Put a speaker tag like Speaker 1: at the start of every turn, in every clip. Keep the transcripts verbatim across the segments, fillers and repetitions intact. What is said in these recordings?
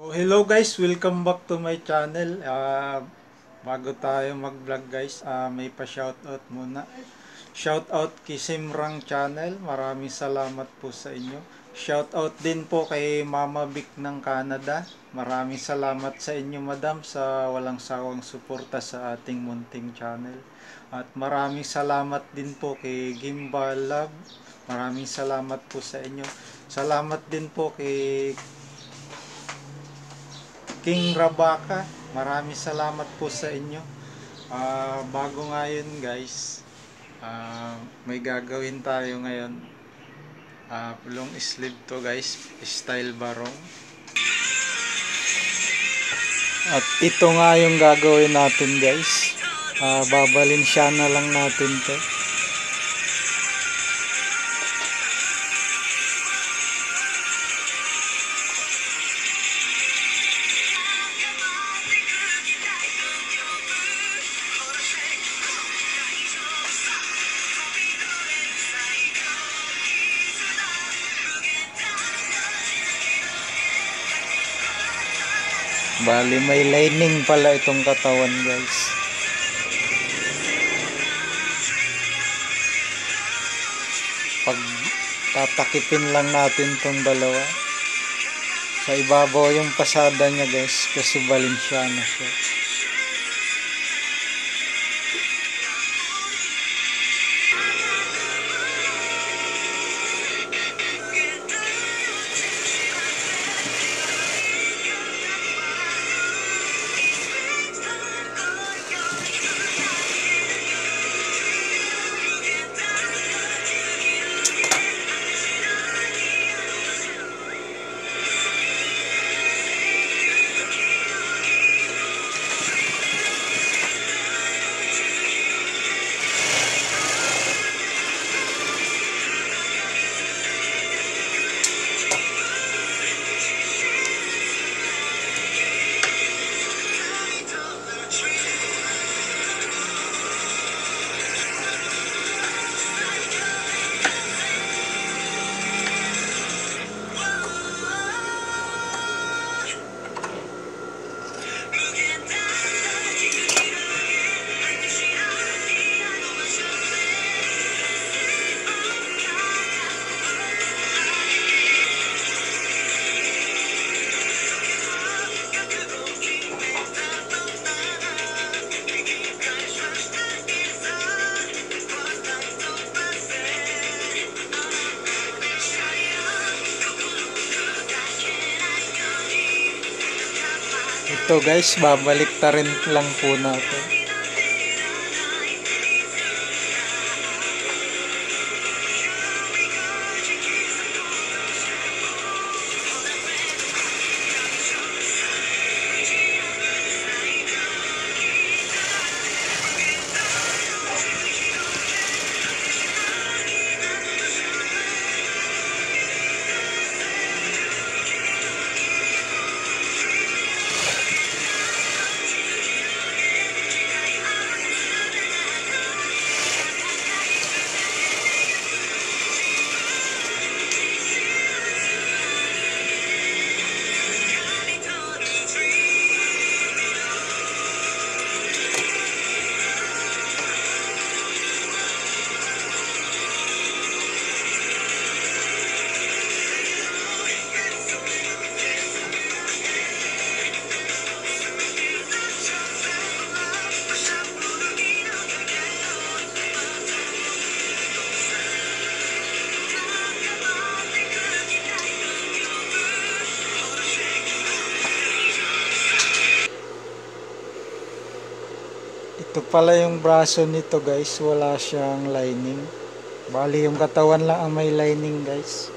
Speaker 1: Oh, hello guys, welcome back to my channel. Ah, bago tayo mag-vlog guys, ah, may pa-shoutout muna. Shoutout kay Simrang Channel. Maraming salamat po sa inyo. Shoutout din po kay Mama Vic ng Canada. Maraming salamat sa inyo madam sa walang sawang suporta sa ating munting channel. At maraming salamat din po kay Gimbal Love. Maraming salamat po sa inyo. Salamat din po kay King Rabaka, maraming salamat po sa inyo. Uh, bago ngayon guys, uh, may gagawin tayo ngayon. Uh, long sleeve to guys, style barong. At ito nga yung gagawin natin guys. Uh, babalin siya na lang natin to. Bali may lining pala itong katawan guys. Pag tatakipin lang natin tong dalawa. Sa ibabaw yung pasada niya guys kasi Valenciana siya. Ito guys, babalik ta rin lang po natin. Ito pala yung braso nito guys, wala siyang lining. Bali yung katawan lang ang may lining guys.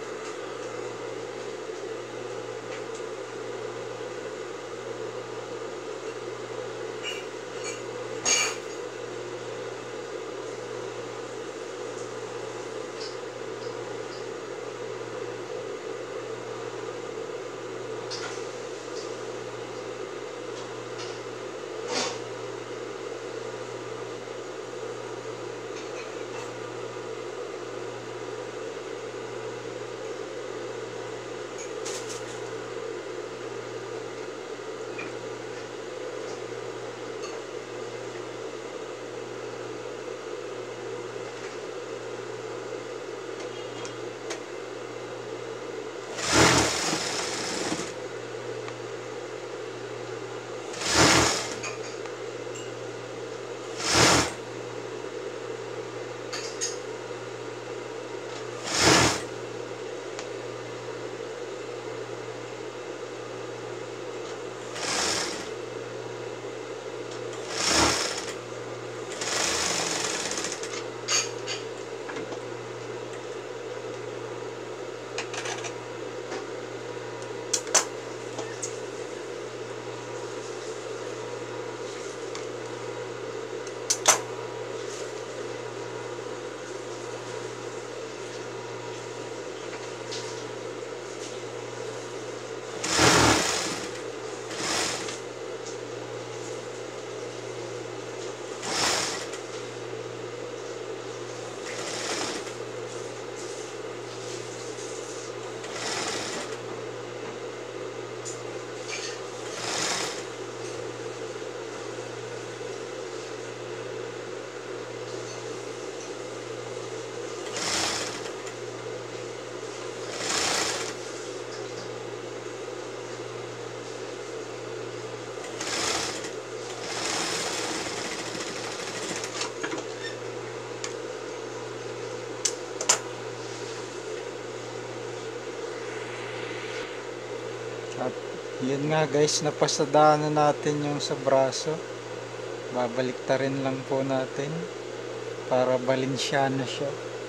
Speaker 1: Yun nga guys, napasadaan na natin yung sa braso. Babalik ta rin lang po natin para balinsyana siya.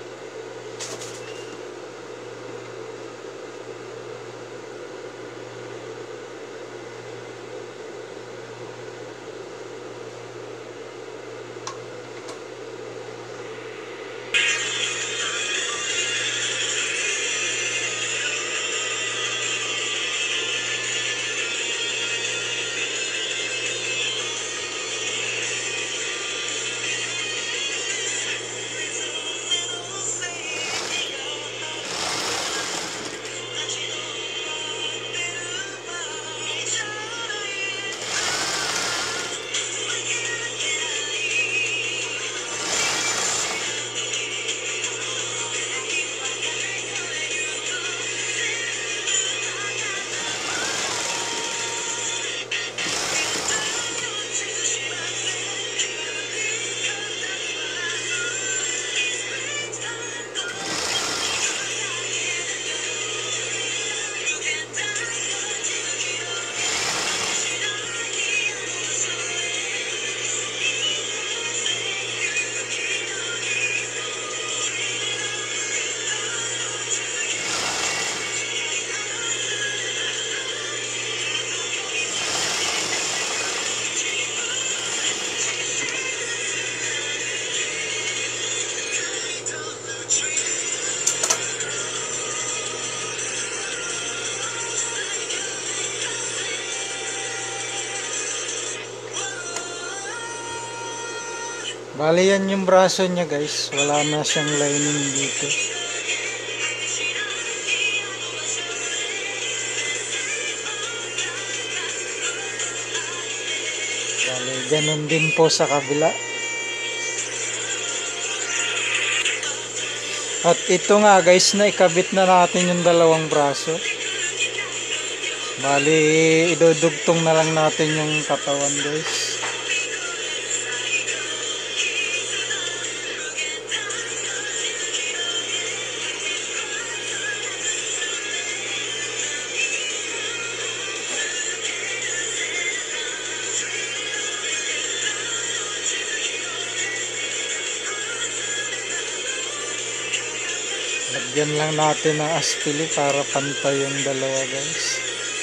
Speaker 1: Bali yan yung braso niya guys, wala na siyang lining dito. Bali ganun din po sa kabila. At ito nga guys, na ikabit na natin yung dalawang braso. Bali idudugtong na lang natin yung katawan guys. Lagyan lang natin ng aspili para pantay yung dalawa guys.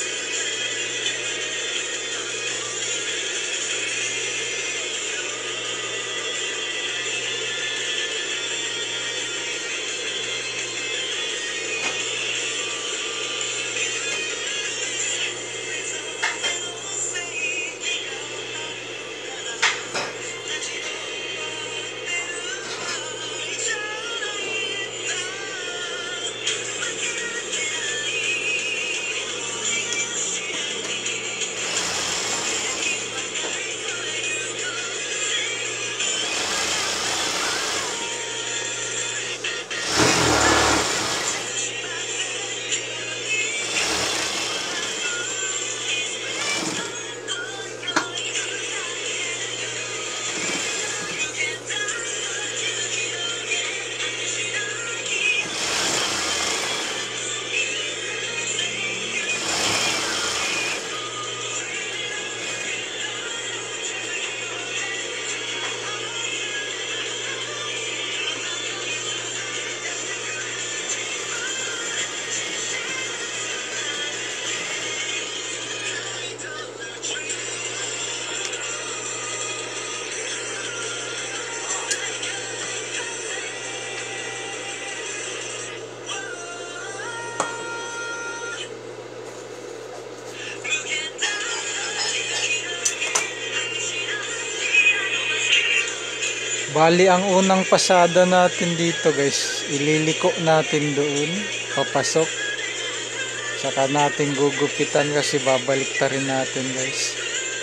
Speaker 1: Bali ang unang pasada natin dito guys, ililiko natin doon, papasok. Saka natin gugupitan kasi babalik ta rin natin guys.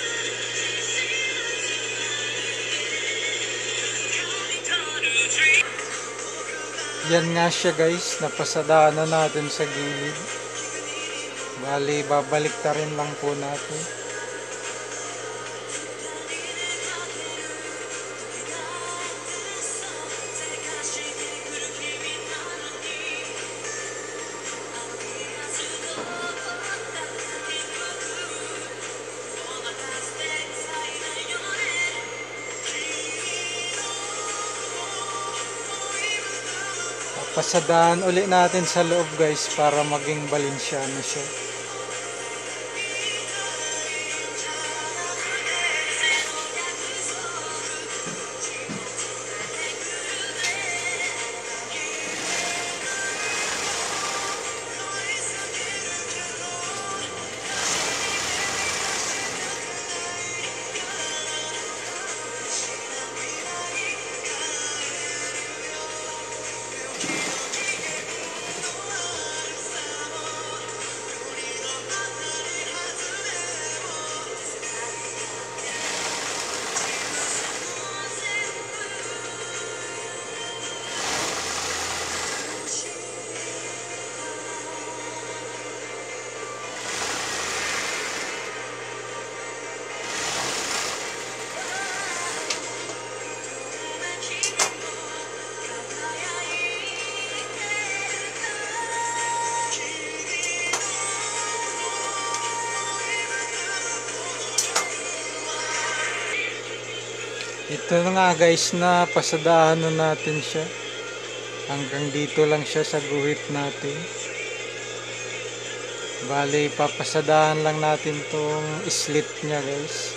Speaker 1: Yan nga siya guys, napasadaan na natin sa gilid. Bali babalik ta rin lang po natin. Pasadaan uli natin sa loob guys para maging balinsyano siya. Ito na nga guys, na pasadahan na natin siya. Hanggang dito lang siya sa guhit natin. Bali, papasadahan lang natin tong slit niya guys.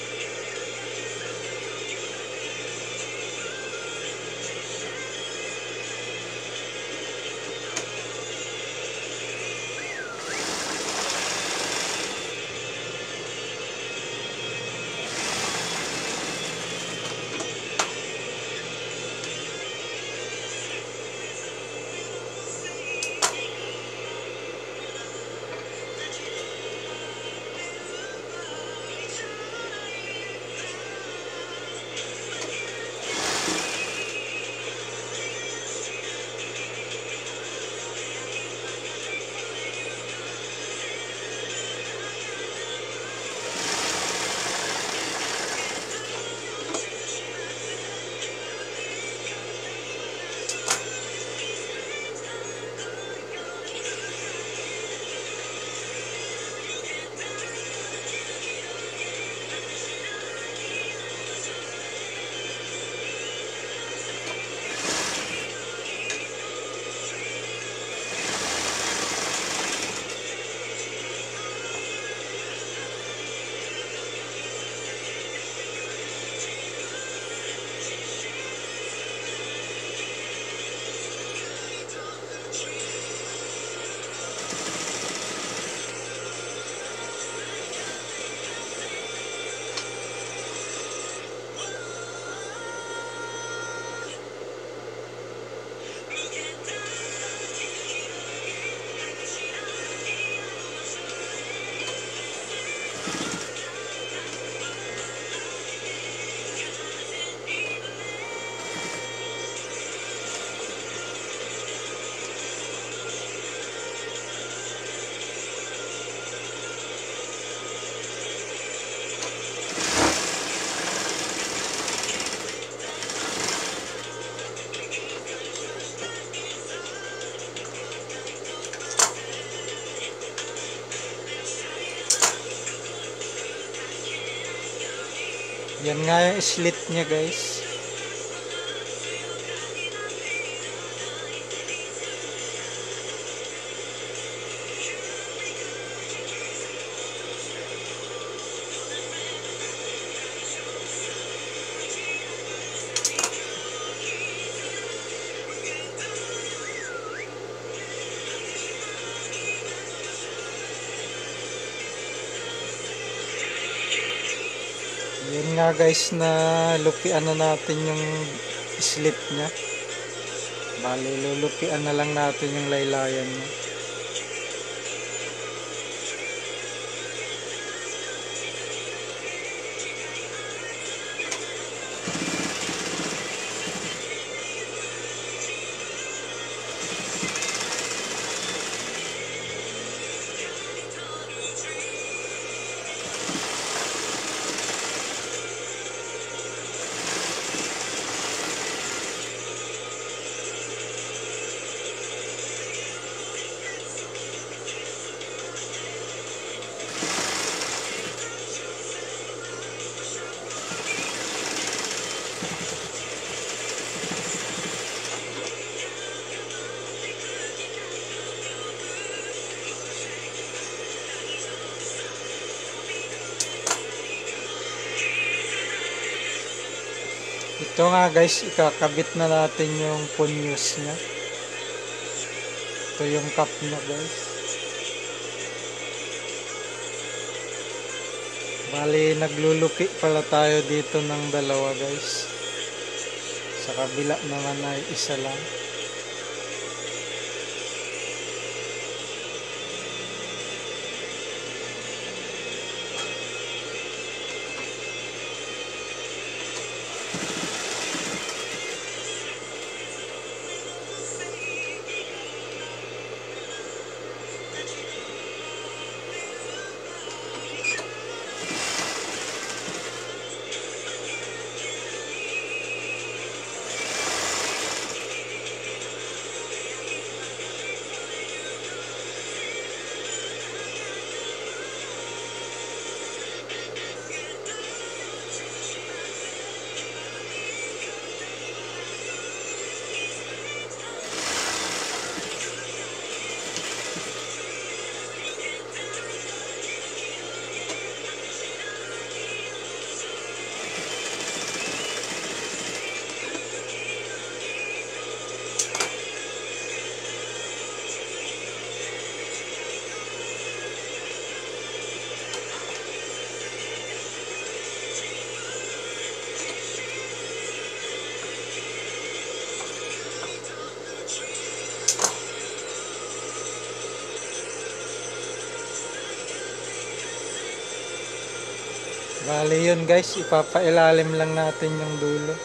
Speaker 1: Yan nga yung slit niya guys. Yan nga guys, na lupian na natin yung slit niya. Bali, lulupian na lang natin yung laylayan niya. Ito nga guys, ikakabit na natin yung punyos niya. Ito yung cup niya guys. Bali, naglulupi pala tayo dito ng dalawa guys. Sa kabila naman ay isa lang. Bali yun guys, ipapailalim lang natin yung dulo.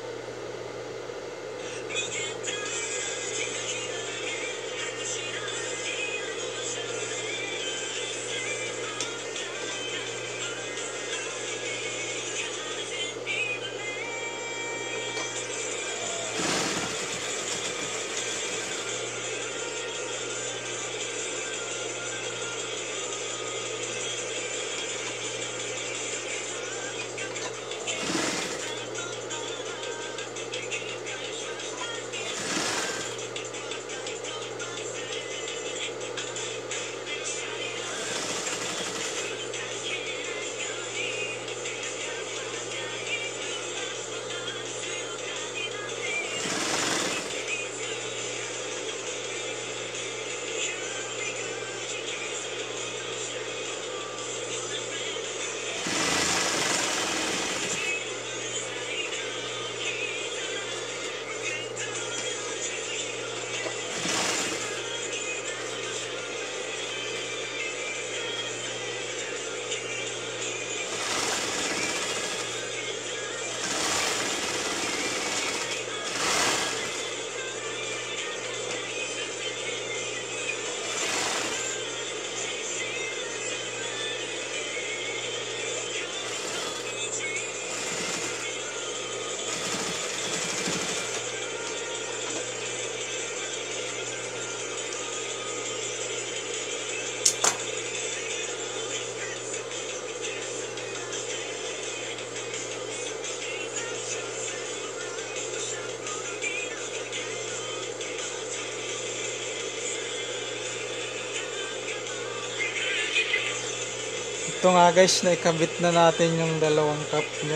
Speaker 1: Ito nga guys, naikabit na natin yung dalawang cup niya.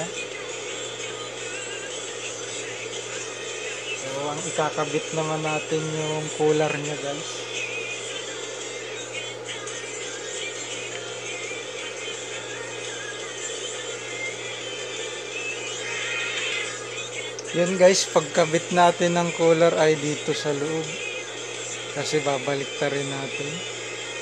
Speaker 1: So, ang ikakabit naman natin yung cooler niya guys. Yun guys, pagkabit natin ng cooler ay dito sa loob. Kasi babalik ta rin natin.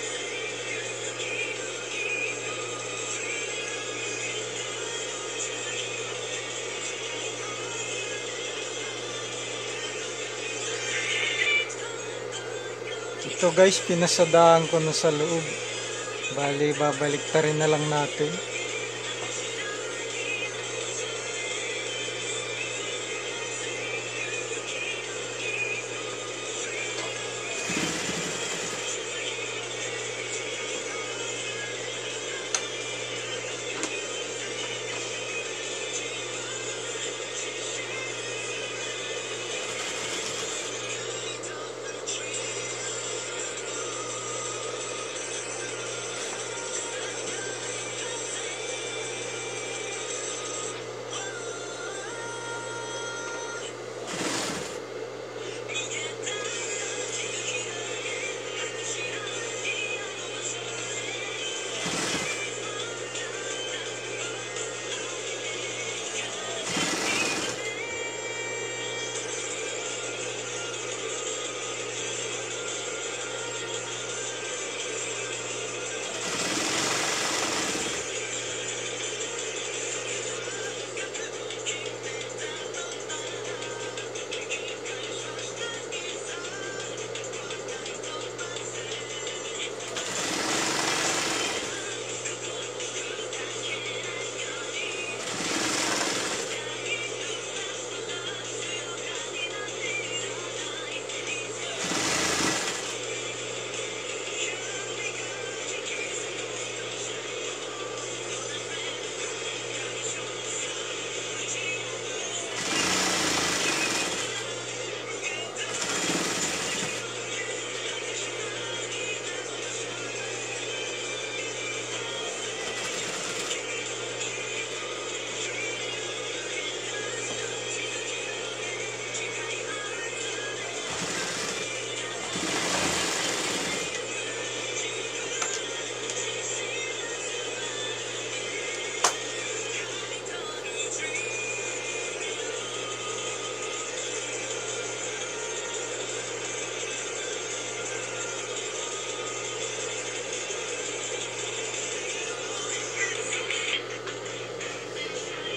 Speaker 1: Ito guys, pinasadaan ko na sa loob. Bali, babalik ta rin na lang natin.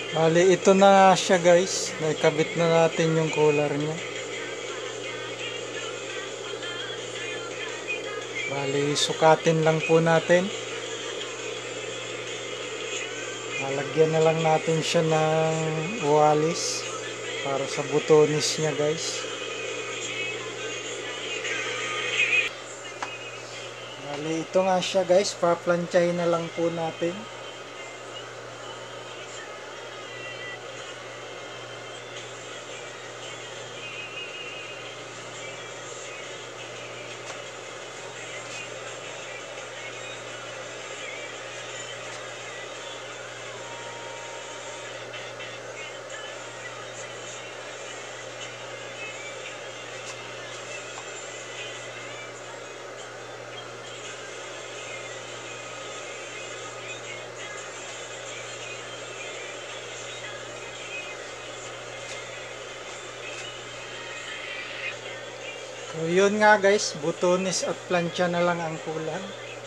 Speaker 1: Bali, ito na nga siya guys. Naikabit na natin yung cooler niya. Bali, sukatin lang po natin. Lalagyan na lang natin siya ng walis para sa butonis niya guys. Bali, ito nga siya guys. Paplansyahin na lang po natin. So, yun nga guys, butonis at plancha na lang ang kulang.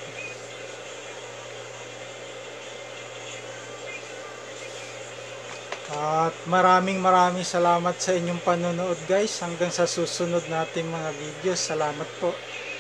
Speaker 1: At maraming maraming salamat sa inyong panonood guys. Hanggang sa susunod nating mga videos. Salamat po.